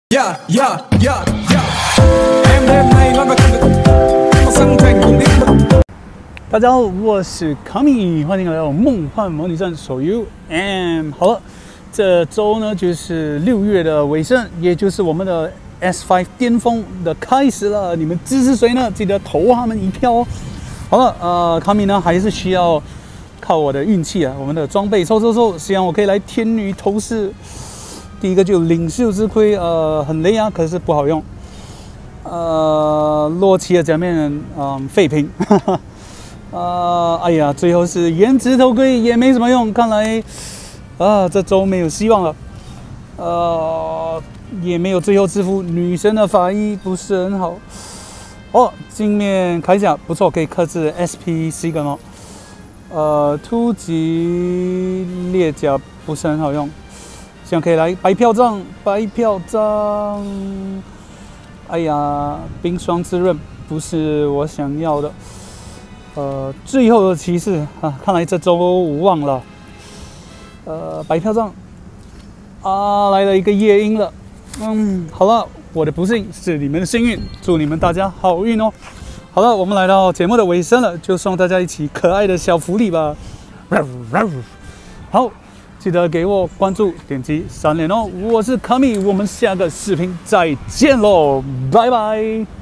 Yeah, yeah, yeah, yeah. Em đêm nay nói về công việc phát sinh thành cùng tiếng. 大家好，我是康米，欢迎来到《梦幻模拟战》手游 M。好了，这周呢就是6月的尾声，也就是我们的 S5 巅峰的开始了。你们支持谁呢？记得投他们一票哦。好了，康米呢还是需要靠我的运气啊，我们的装备抽，希望我可以来天女头饰。第一个就领袖之盔，很雷啊，可是不好用。洛奇的假面，废品。哎呀，最后是颜值头盔也没什么用，看来这周没有希望了。也没有最后之夫，女神的法衣不是很好。哦，镜面铠甲不错，可以克制 SP 西格猫。突击猎甲不是很好用，希望可以来白票杖。哎呀，冰霜之刃不是我想要的。最后的骑士啊，看来这周无望了。白票杖来了一个夜莺了。好了，我的不幸是你们的幸运，祝你们大家好运哦。好了，我们来到节目的尾声了，就送大家一起可爱的小福利吧。好，记得给我关注，点击3连哦。我是卡米，我们下个视频再见喽，拜拜。